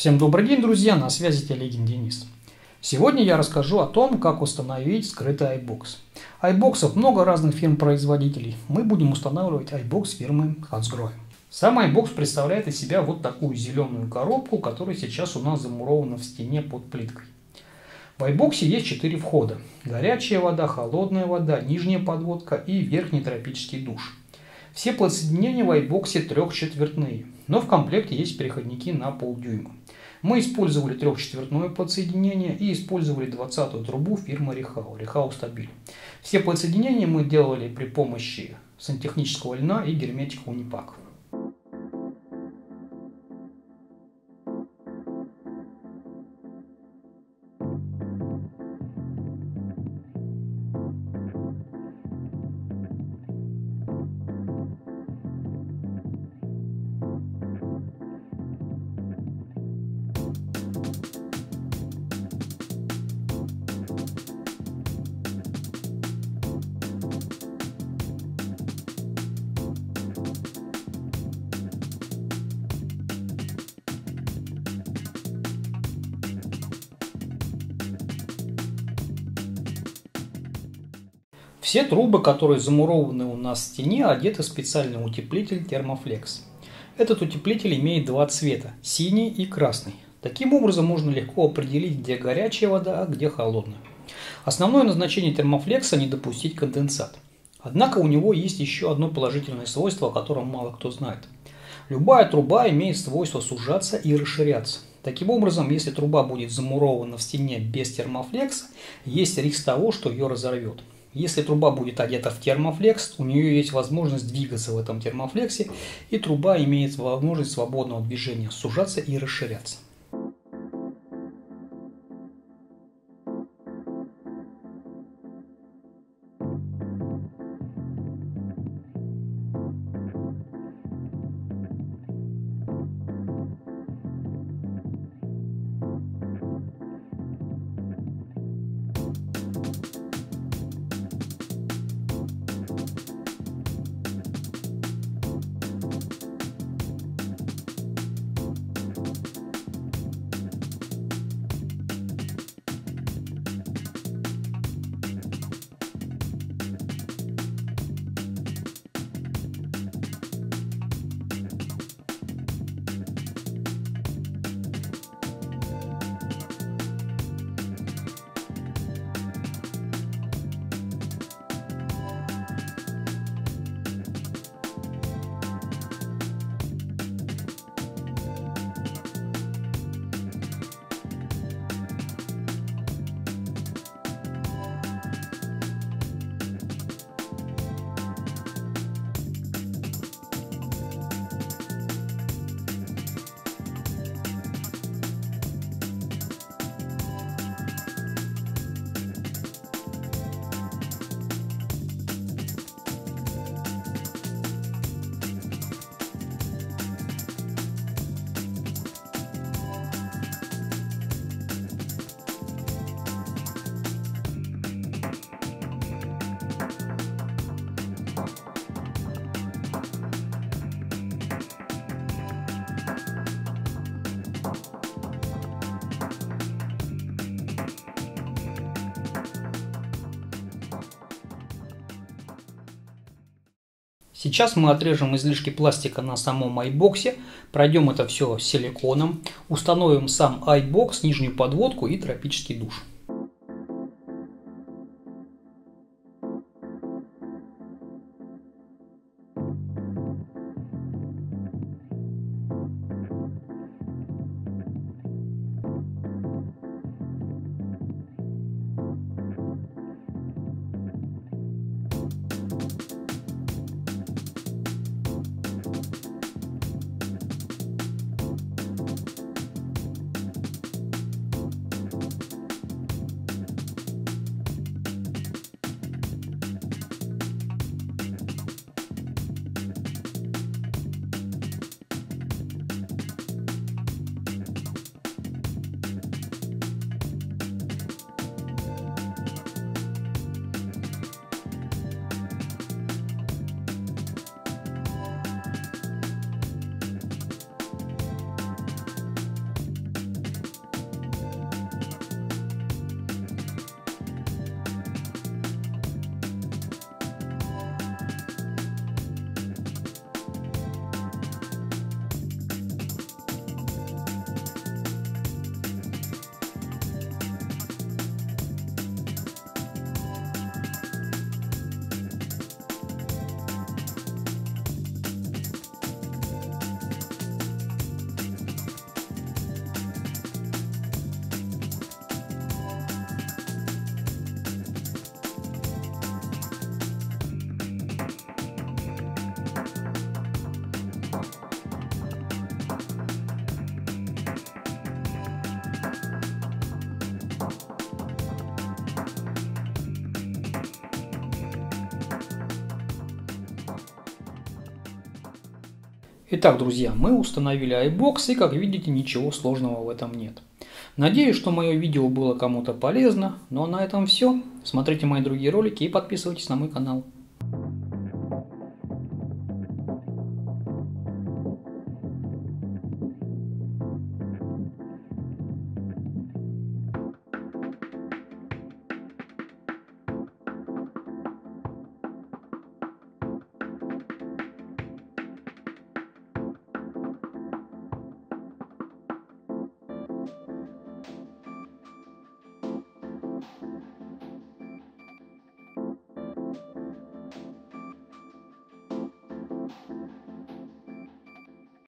Всем добрый день, друзья, на связи Телегин Денис. Сегодня я расскажу о том, как установить скрытый iBox. iBox'ов много разных фирм-производителей. Мы будем устанавливать iBox фирмы Hansgrohe. Сам iBox представляет из себя вот такую зеленую коробку, которая сейчас у нас замурована в стене под плиткой. В iBox есть 4 входа. Горячая вода, холодная вода, нижняя подводка и верхний тропический душ. Все подсоединения в iBox трехчетвертные, но в комплекте есть переходники на полдюйма. Мы использовали трехчетвертное подсоединение и использовали 20-ю трубу фирмы Rehau Stabil. Все подсоединения мы делали при помощи сантехнического льна и герметика Unipak. Все трубы, которые замурованы у нас в стене, одеты в специальный утеплитель Thermoflex. Этот утеплитель имеет два цвета – синий и красный. Таким образом можно легко определить, где горячая вода, а где холодная. Основное назначение термофлекса – не допустить конденсат. Однако у него есть еще одно положительное свойство, о котором мало кто знает. Любая труба имеет свойство сужаться и расширяться. Таким образом, если труба будет замурована в стене без термофлекса, есть риск того, что ее разорвет. Если труба будет одета в термофлекс, у нее есть возможность двигаться в этом термофлексе, и труба имеет возможность свободного движения, сужаться и расширяться. Сейчас мы отрежем излишки пластика на самом iBox, пройдем это все силиконом, установим сам iBox, нижнюю подводку и тропический душ. Итак, друзья, мы установили iBox, и как видите, ничего сложного в этом нет. Надеюсь, что мое видео было кому-то полезно, но на этом все. Смотрите мои другие ролики и подписывайтесь на мой канал.